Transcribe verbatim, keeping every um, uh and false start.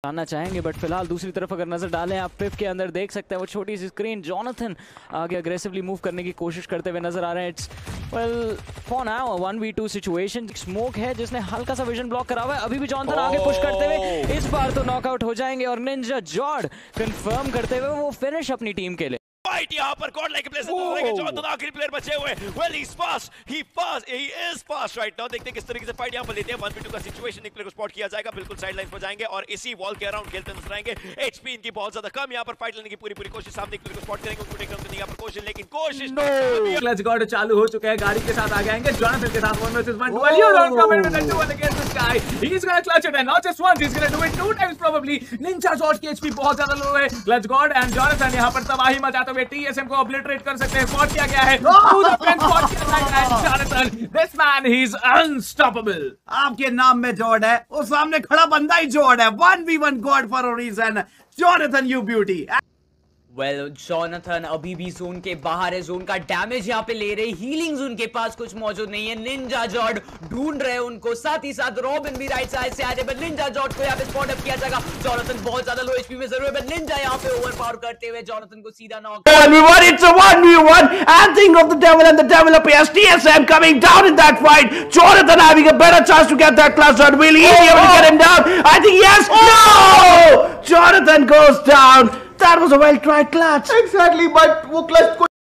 आना चाहेंगे, बट फिलहाल दूसरी तरफ अगर नजर डालें आप पिप के अंदर देख सकते हैं वो छोटी सी स्क्रीन, जोनाथन आगे अग्रेसिवली मूव करने की कोशिश करते हुए नजर आ रहे हैं। It's well for now one v two situation. Smoke है जिसने हल्का सा विजन ब्लॉक करा हुआ है, अभी भी जोनाथन आगे पुश करते हुए इस बार तो नॉकआउट हो जाएंगे और निंजा जॉर्ड कंफर्म करते हुए वो फिनिश अपनी टीम के लिए। फाइट यहाँ पर गॉड लाइक प्लेस जोनाथन आखिरी प्लेयर बचे हुए। Well he is fast, he fast, he is fast right now. देखते हैं किस तरीके से फाइट यहाँ पर लेते हैं। वन वी टू का सिचुएशन, एक प्लेयर को स्पॉट किया जाएगा, बिल्कुल साइड लाइन पर जाएंगे और इसी वॉल के अराउंड खेलते नजर आएंगे। एचपी इनकी बहुत ज्यादा कम, यहाँ पर फाइट लेने की पूरी पूरी कोशिश, सामने एक प्लेयर को स्पॉट करेंगे, उनको टेक डाउन करने की यहाँ पर कोशिश, लेकिन कोशिश क्लच गॉड चालू हो चुका है, गाड़ी के साथ आगे आएंगे जोनाथन के साथ one versus one duel. You don't come in with the two against this guy, he is gonna clutch it and not just once, he is gonna do it two times probably. Ninja George की HP बहुत ज्यादा लो है। Clutch God and Jonathan यहाँ पर तबाही मचाते हुए TSM को ऑब्लिटरेट कर सकते हैं। स्पॉट किया गया है, टू द फ्रंट स्पॉट किया जाएगा and Jonathan, this man he is unstoppable. आपके नाम में जॉर्ड है, वो सामने खड़ा बंदा ही जॉर्ड है। One v one god for a reason, Jonathan you beauty. Well well, Jonathan अभी भी जोन के बाहर है, जोन का डैमेज यहाँ पे ले रहे, हीलिंग जोन के पास कुछ मौजूद नहीं है। निंजा जॉर्ड ढूंढ रहे हैं उनको, साथ ही साथ रॉबिन भी राइट साइड से आ रहे, बट निंजा जॉर्ड को यहाँ पे स्पॉट अप किया जाएगा। जोनाथन बहुत ज्यादा लो एचपी में जरूर है, बट निंजा यहाँ पे ओवरपावर करते हुए जोनाथन को सीधा knock. One v one, it's a one v one and think of the devil and the devil appears. T S M coming down in that fight. Jonathan having a better chance to get that clutch shot. Will he be able to get him down? I think yes. No! Jonathan goes down. That was a well tried clutch. Exactly, but वो clutch